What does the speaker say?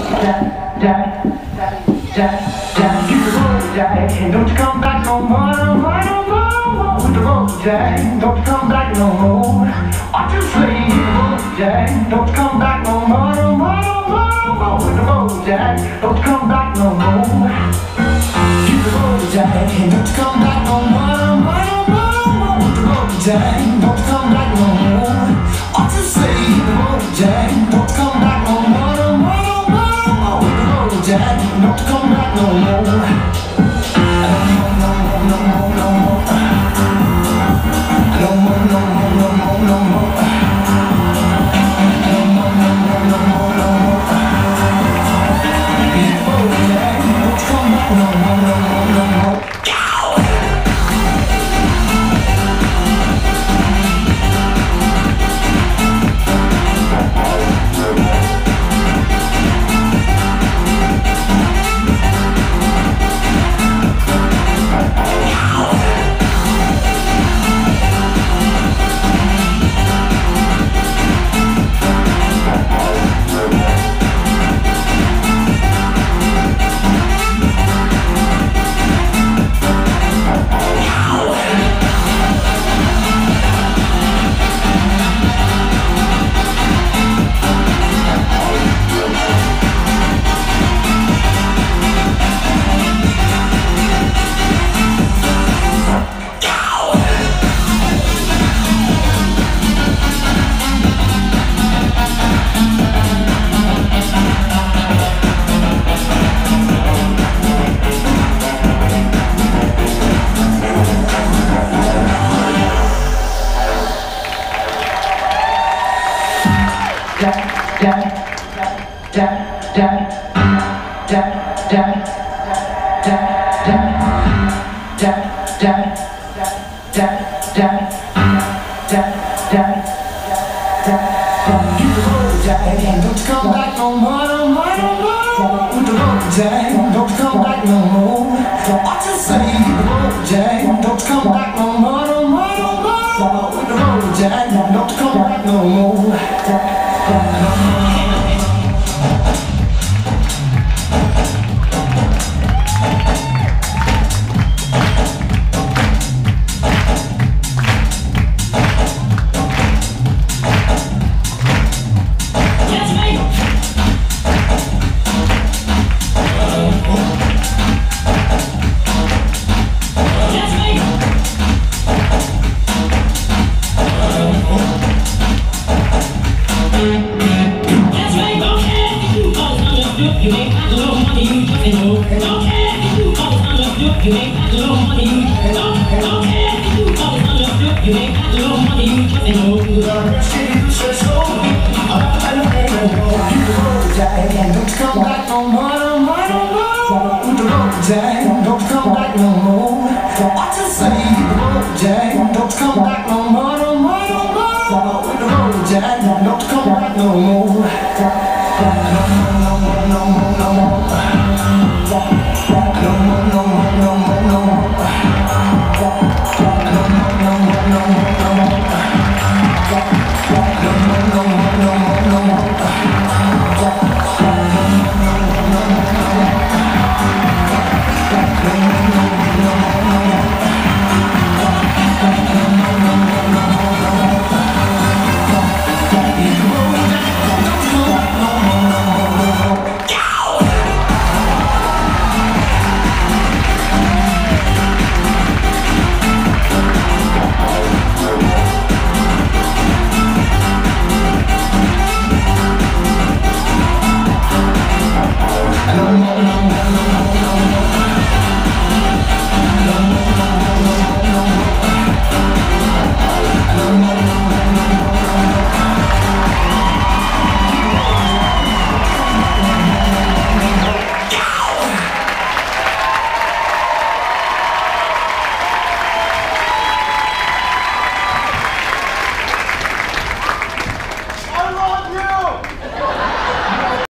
Jack, don't you come back no more, no more, no more. With the road, Jack, don't you come back no more. I just say, Jack, don't you come back no more, no more, no more, no more. With the road, Jack, don't you come back no more. Hit the road, Jack, don't you come back no more, no more, no more, no more. With the road, Jack, don't you come back no more. I just say, hit the road, Jack, don't you come back no more, no more, no more, no more. With the road, Jack, don't you come back no more. No more.